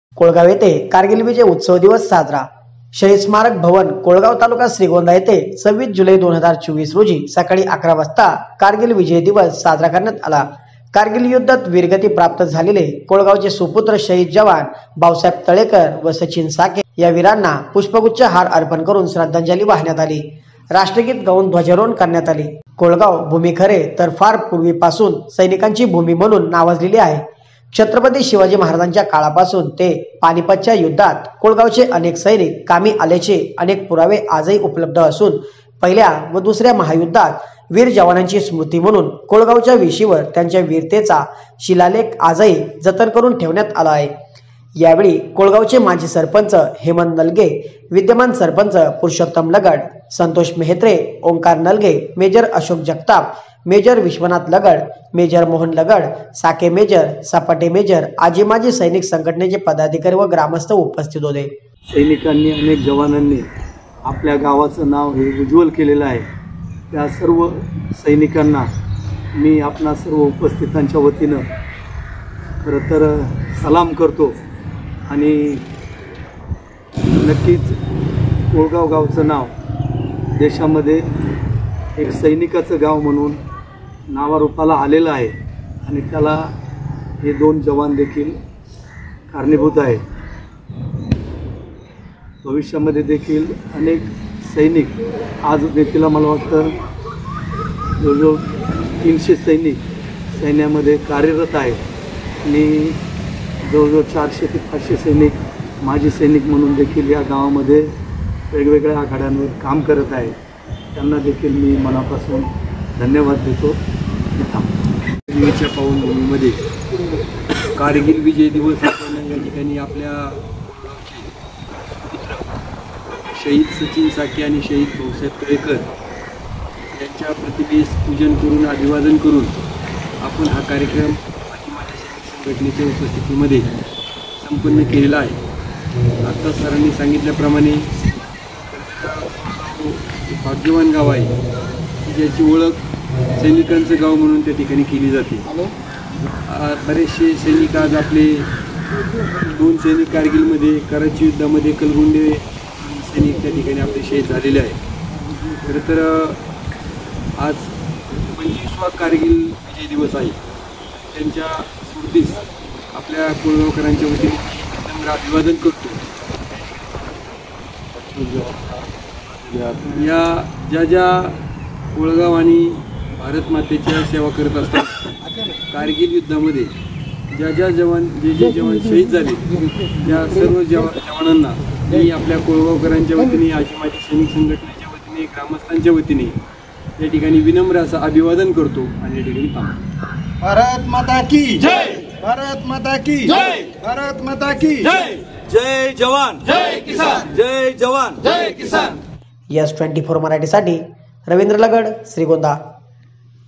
कोळगाव येथे कारगिल विजय उत्सव दिवस साजरा। शहीद स्मारक भवन कोळगाव तालुका श्रीगोंदा येथे 26 जुलै 2024 रोजी सकाळी 11 वाजता कारगिल विजय दिवस साजरा करण्यात आला। कारगिल युद्धात वीरगती प्राप्त झालेले कोळगावचे सुपुत्र शहीद जवान भाऊसाहेब तळेकर व सचिन साके या वीरांना पुष्पगुच्छ हार अर्पण करून श्रद्धांजली वाहण्यात आली। राष्ट्रगीत गाऊन ध्वजारोहण करण्यात आले। कोळगाव भूमी खरे तर फार पूर्वीपासून सैनिकांची भूमी म्हणून नावाजलेली आहे। छत्रपती शिवाजी महाराजांच्या काळापासून ते पानिपतच्या युद्धात कोळगावचे अनेक सैनिक कामी आल्याचे अनेक पुरावे आजही उपलब्ध असून पहिल्या व दुसऱ्या महायुद्धात वीर जवानांची स्मृती म्हणून कोळगावच्या वेशीवर त्यांच्या वीरतेचा शिलालेख आजही जतन करून ठेवण्यात आला आहे। यावेळी कोळगावचे माजी सरपंच हेमंत नलगे, विद्यमान sarpanch Purushottam Lagad, Santosh Mehtre, Omkar Nalage, major Ashok Jagtap, major Vishwanath Lagad, major Mohan Lagad, Sake major, सपाटे मेजर, आजी माजी सैनिक संघटनेचे पदाधिकारी व ग्रामस्थ उपस्थित होते। सैनिकांनी अनेक जवानांनी आपल्या गावाचं नाव हे उज्ज्वल केलेलं आहे। त्या सर्व सैनिकांना मी आपणा सर्व उपस्थितांच्या वतीनं खरं तर सलाम करतो आणि नक्कीच कोळगाव गावचं नाव देशामध्ये एक सैनिकाचं गाव म्हणून नावारूपाला आलेलं आहे आणि त्याला हे दोन जवान देखील कारणीभूत आहे। भविष्यामध्ये देखील अनेक सैनिक आज देखील मला वाटतं जवळजवळ 300 सैनिक सैन्यामध्ये कार्यरत आहेत आणि जवळजवळ 400 ते 500 सैनिक माजी सैनिक म्हणून देखील या गावामध्ये वेगवेगळ्या आघाड्यांवर काम करत आहेत। त्यांना देखील मी मनापासून धन्यवाद देतो। कारगिलच्या पावनभूमीमध्ये कारगिल विजय दिवस आपण या ठिकाणी आपल्या शहीद सचिन साके आणि शहीद भाऊसाहेब तळेकर यांच्या प्रतिमेस पूजन करून अभिवादन करून आपण हा कार्यक्रम संघटनेच्या उपस्थितीमध्ये संपन्न केलेला आहे। आता सरांनी सांगितल्याप्रमाणे भाग्यवान गाव आहे ज्याची ओळख सैनिकांचं गाव म्हणून त्या ठिकाणी केली जाते। बरेचसे सैनिक आज आपले 2 सैनिक कारगिलमध्ये कराची युद्धामध्ये कलगुंडे सैनिक त्या ठिकाणी आपले शहीद झालेले आहे। खरं तर आज 25वा कारगिल विजय दिवस आहे। त्यांच्या स्मृतीस आपल्या कोळगावकरांच्या वतीने नम्र अभिवादन करतो। या ज्या कोळगाव आणि भारत मातेच्या सेवा करत असतात कारगिल युद्धामध्ये जे जवान शहीद झाले त्या सर्व जवानांना मी आपल्या कोळगावकरांच्या वतीने आजी माजी सैनिक संघटनेच्या वतीने ग्रामस्थांच्या वतीने या ठिकाणी विनम्र असं अभिवादन करतो आणि या ठिकाणी थांबतो। भारत माता की जय, भारत माता की जय, भारत माता की जय। जय जवान जय किसान, जय जवान जय किसान। यस 24 मराठीसाठी रवींद्र लगड, श्रीगोंदा।